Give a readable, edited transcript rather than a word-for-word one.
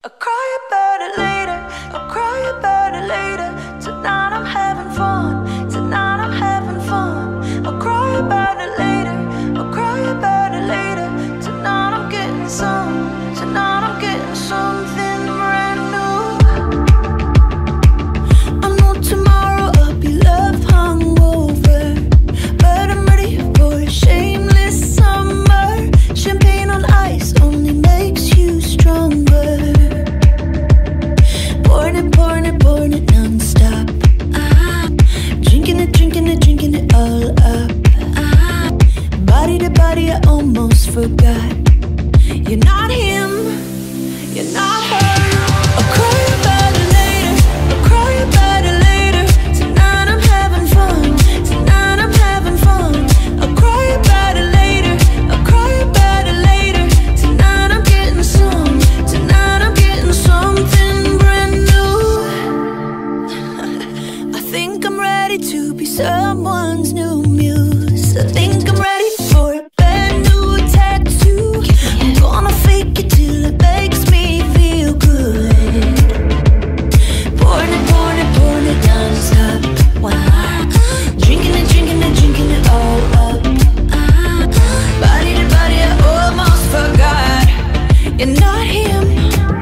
I'll cry about it later, I'll cry about it later. Tonight I'm having fun, tonight I'm having fun. I'll cry about it later, I'll cry about it later. Tonight I'm getting some, tonight I'm getting something brand new. I know tomorrow I'll be left hungover, but I'm ready for a shameless summer. Champagne on ice only makes you stronger. Pouring it non-stop. Drinking it all up. Body to body, I almost forgot. You're not him, you're not her. I'll cry about it later, I'll cry about it later. Tonight I'm having fun, tonight I'm having fun. I'll cry about it later, I'll cry about it later. Tonight I'm getting some, tonight I'm getting something brand new. I think I'm ready to be someone's new muse. I think I'm ready for a brand new tattoo. I'm gonna fake it till it makes me feel good. Pouring it non-stop. Wow. Drinking it all up. Body to body, I almost forgot. You're not him,